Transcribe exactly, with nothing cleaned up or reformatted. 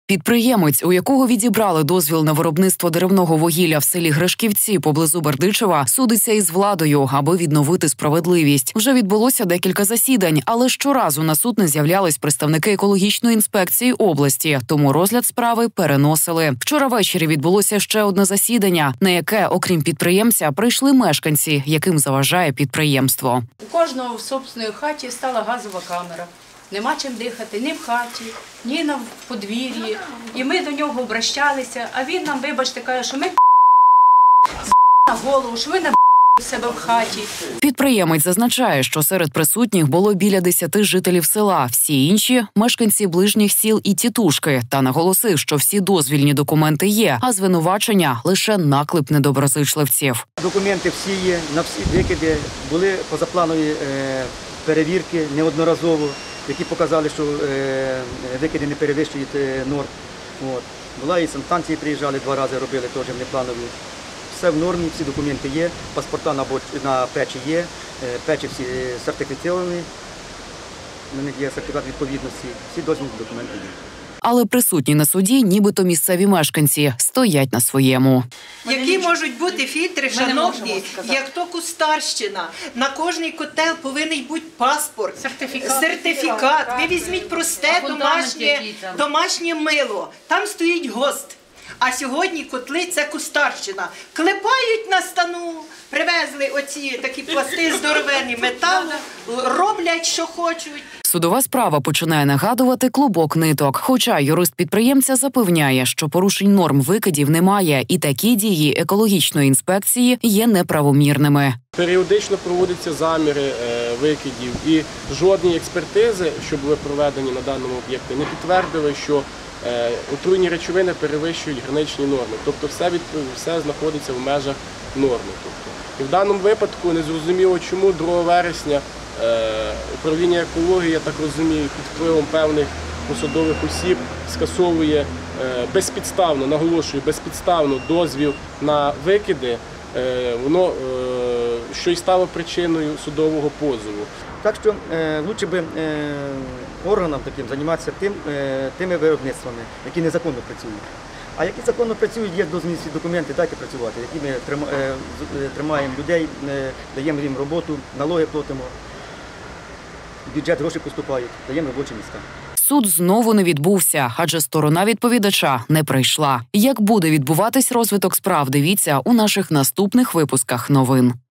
Підприємець, у якого відібрали дозвіл на виробництво деревного вугілля в селі Гришківці поблизу Бердичева, судиться із владою, аби відновити справедливість. Вже відбулося декілька засідань, але щоразу на суд не з'являлись представники екологічної інспекції області, тому розгляд справи переносили. Вчора ввечері відбулося ще одне засідання, на яке, окрім підприємця, прийшли мешканці, яким заважає підприємство. У кожного в собственній хаті стала газова камера. Нема чим дихати ні в хаті, ні на подвір'ї. І ми до нього обращалися, а він нам, вибачте, каже, що ми на голову, що ви не в себе в хаті. Підприємець зазначає, що серед присутніх було біля десяти жителів села, всі інші – мешканці ближніх сіл і тітушки, та наголосив, що всі дозвільні документи є, а звинувачення – лише наклеп недоброзичливців. Документи всі є, на всі викиди, були позапланові е, перевірки неодноразово, які показали, що е, викиди не перевищують е, норм. От. Була і санстанції приїжджали, два рази робили теж непланові. Все в нормі, всі документи є, паспорта на, боч... на печі є, печі всі сертифіковані, на них є сертифікат відповідності, всі дозвільні документи є. Але присутні на суді, нібито місцеві мешканці, стоять на своєму. Які можуть бути фільтри, шановні, як то кустарщина. На кожний котел повинен бути паспорт, сертифікат. сертифікат. Ви візьміть просте домашнє, домашнє мило, там стоїть ГОСТ. А сьогодні котли – це кустарщина. Клепають на стану, привезли оці такі пласти здоровенні металу, роблять, що хочуть. Судова справа починає нагадувати клубок ниток. Хоча юрист підприємця запевняє, що порушень норм викидів немає, і такі дії екологічної інспекції є неправомірними. Періодично проводяться заміри викидів, і жодні експертизи, що були проведені на даному об'єкті, не підтвердили, що отруйні речовини перевищують граничні норми. Тобто все, від, все знаходиться в межах норми. Тобто, і в даному випадку незрозуміло, чому другого вересня е, управління екології, я так розумію, під впливом певних посадових осіб скасовує е, безпідставно, наголошую, безпідставно дозвіл на викиди, е, воно, е, що й стало причиною судового позову. Так що е, лучше би е, органам таким займатися тим, е, тими виробництвами, які незаконно працюють. А які законно працюють, є дозвільні документи, дайте працювати, які ми трим, е, тримаємо людей, е, даємо їм роботу, налоги платимо, в бюджет гроші поступають, даємо робочі місця. Суд знову не відбувся, адже сторона відповідача не прийшла. Як буде відбуватись розвиток справ, дивіться у наших наступних випусках новин.